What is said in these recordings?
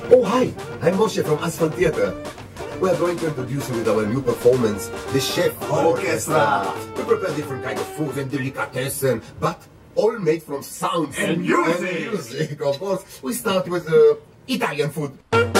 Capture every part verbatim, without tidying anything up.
Oh, hi, I'm Moshe from Asphalt Theater. We are going to introduce you with our new performance, the Chef Orchestra. We prepare different kinds of food and delicatessen, but all made from sounds and music. And music, of course. We start with uh, Italian food.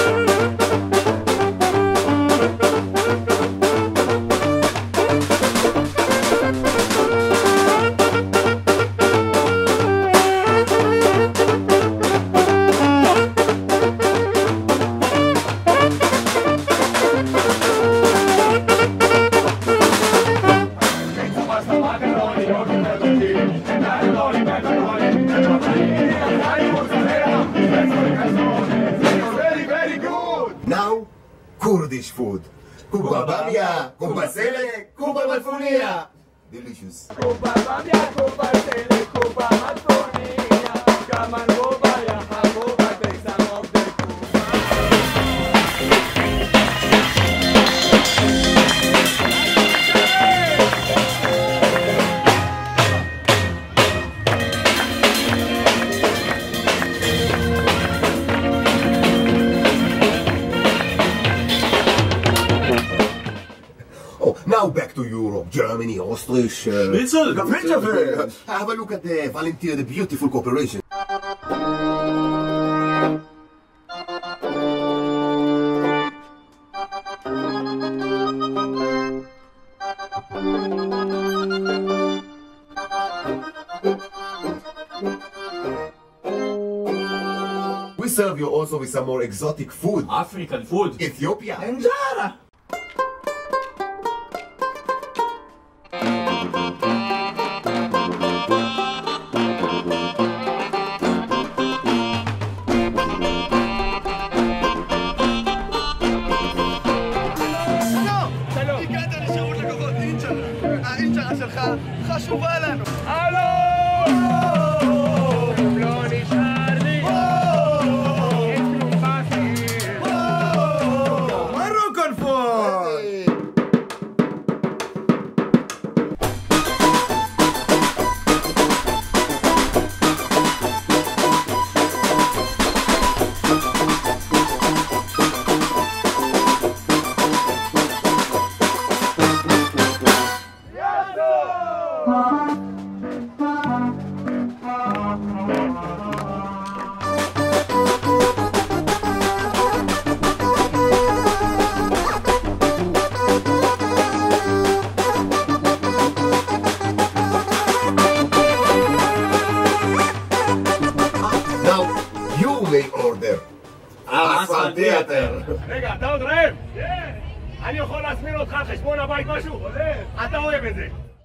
Now, Kurdish food. Kuba bamia, kuba sele, kuba malfunia. Delicious. Kuba bamia, kuba sele, kuba malfunia. Kaman kuba ya hakuba, take some of the Now back to Europe, Germany, Austria, Schnitzel. Have a look at the volunteer, the beautiful cooperation. We serve you also with some more exotic food. African food. Ethiopia. Injera. חשובה לנו. הלו! לא נשאר לי. אין כלום חסר. Moroccan food. May order. Asphalt Theater. רגע, אתה עוד רעב? כן. אני יכול להזמין אותך על חשבון הבית משהו? אתה אוהב את זה.